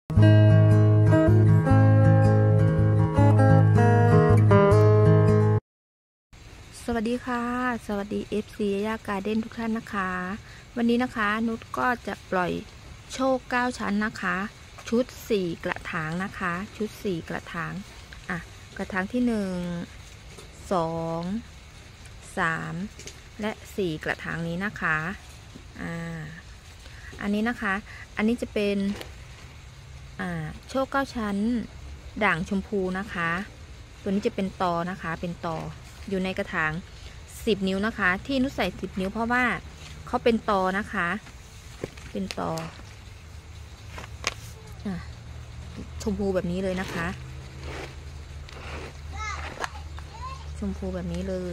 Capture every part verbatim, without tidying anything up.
สวัสดีค่ะสวัสดี เอฟ ซี ย่าการ์เด้นทุกท่านนะคะวันนี้นะคะนุชก็จะปล่อยโชคเก้าชั้นนะคะชุดสี่กระถางนะคะชุดสี่กระถางอ่ะกระถางที่หนึ่ง สอง สามและสี่กระถางนี้นะคะอ่าอันนี้นะคะอันนี้จะเป็นอ่าโชคเก้าชั้นด่างชมพูนะคะตัวนี้จะเป็นตอนะคะเป็นตออยู่ในกระถางสิบนิ้วนะคะที่นุชใส่สิบนิ้วเพราะว่าเขาเป็นตอนะคะเป็นตออ่ะชมพูแบบนี้เลยนะคะชมพูแบบนี้เลย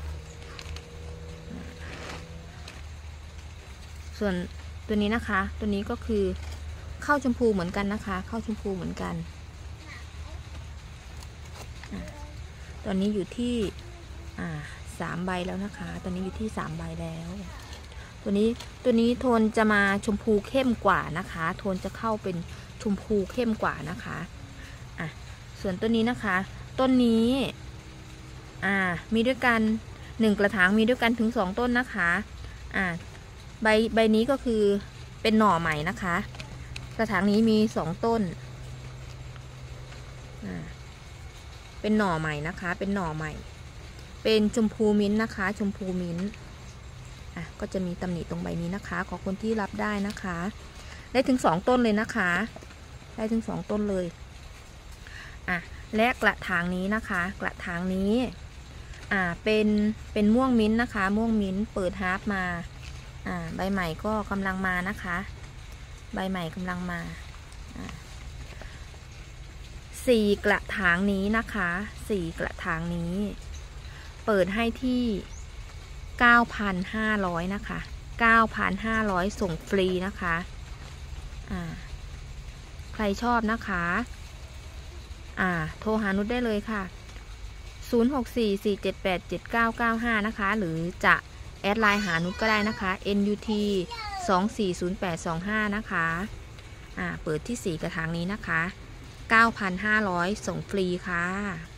ส่วนตัวนี้นะคะตัวนี้ก็คือเข้าชมพูเหมือนกันนะคะเข้าชมพูเหมือนกันตอนนี้อยู่ที่อ่าสามใบแล้วนะคะตอนนี้อยู่ที่สามใบแล้วตัวนี้ตัวนี้โทนจะมาชมพูเข้มกว่านะคะโทนจะเข้าเป็นชมพูเข้มกว่านะคะอ่ะส่วนต้นนี้นะคะต้นนี้อ่ามีด้วยกันหนึ่งกระถางมีด้วยกันถึงสองต้นนะคะอ่าใบใบนี้ก็คือเป็นหน่อใหม่นะคะกระถางนี้มีสองต้นอ่าเป็นหน่อใหม่นะคะเป็นหน่อใหม่เป็นชมพูมิ้นนะคะชมพูมิ้นอ่ะก็จะมีตำหนิตรงใบนี้นะคะขอคนที่รับได้นะคะได้ถึงสองต้นเลยนะคะได้ถึงสองต้นเลยอ่ะและกระถางนี้นะคะกระถางนี้อ่าเป็นเป็นม่วงมิ้นนะคะม่วงมิ้นเปิดฮาร์ปมาอ่าใบใหม่ก็กำลังมานะคะใบใหม่กำลังมาอ่าสี่กระถางนี้นะคะสี่กระถางนี้เปิดให้ที่ เก้าพันห้าร้อย นะคะ เก้าพันห้าร้อย ส่งฟรีนะคะอ่าใครชอบนะคะอ่าโทรหานุชได้เลยค่ะศูนย์ หก สี่ สี่ เจ็ด แปด เจ็ด เก้า เก้า ห้านะคะหรือจะแอดไลน์หานุชก็ได้นะคะ เอ็น ยู ที สอง สี่ ศูนย์ แปด สอง ห้านะคะอ่าเปิดที่สี่กระถางนี้นะคะ เก้าพันห้าร้อย ส่งฟรีค่ะ